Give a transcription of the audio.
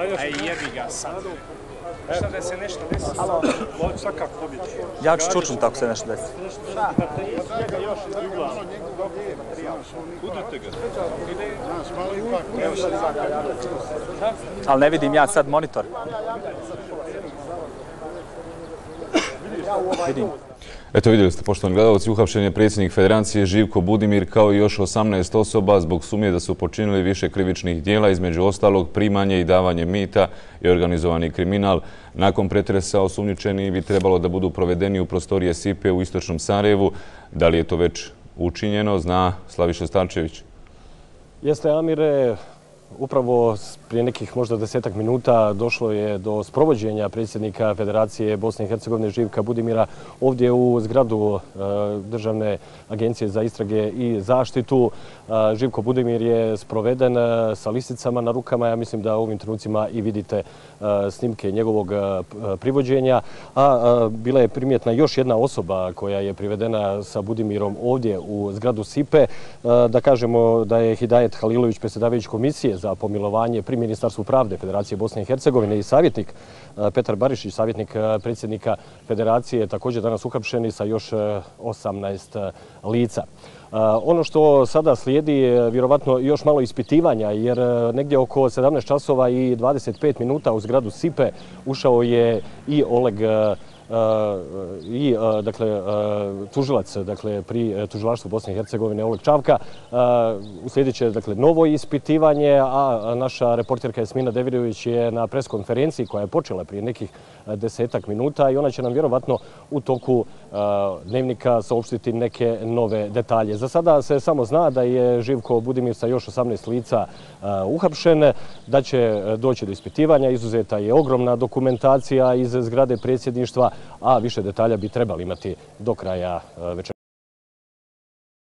Aj jebi ga sad. Šta da se nešto desi? Ja ću čučnuti ako se nešto desi. Ali ne vidim ja sad monitor. Vidim. Eto, vidjeli ste, poštovani gledalci, uhapšen je predsjednik Federacije Živko Budimir kao i još 18 osoba zbog sumnje da su počinili više krivičnih dijela, između ostalog primanje i davanje mita i organizovani kriminal. Nakon pretresa osumnjičeni bi trebalo da budu provedeni u prostorije SIPE u istočnom Sarajevu. Da li je to već učinjeno, zna Slaviša Starčević. Jeste, Amire. Upravo prije nekih možda 10-ak minuta došlo je do sprovođenja predsjednika Federacije Bosne i Hercegovine Živka Budimira ovdje u zgradu Državne agencije za istrage i zaštitu. Živko Budimir je sproveden sa lisicama na rukama. Ja mislim da u ovim trenucima i vidite snimke njegovog privođenja. A bila je primjetna još jedna osoba koja je privedena sa Budimirom ovdje u zgradu SIPE. Da kažemo da je Hidajet Halilović, predsjedavajući komisije za pomilovanje pri Ministarstvu pravde Federacije Bosne i Hercegovine i savjetnik Petar Barišić, savjetnik predsjednika Federacije, također danas uhapšeni sa još 18 lica. Ono što sada slijedi je vjerovatno još malo ispitivanja, jer negdje oko 17 časova i 25 minuta u zgradu SIPE ušao je i Oleg tužilac pri tužilaštvu Bosne i Hercegovine Oleg Čavka. Uslijedit će novo ispitivanje, a naša reporterka Jasmina Devirović je na preskonferenciji koja je počela prije nekih 10-ak minuta i ona će nam vjerovatno u toku dnevnika saopštiti neke nove detalje. Za sada se samo zna da je Živko Budimir sa još 18 lica uhapšen, da će doći do ispitivanja. Izuzeta je ogromna dokumentacija iz zgrade predsjedništva, a više detalja bi trebali imati do kraja večera.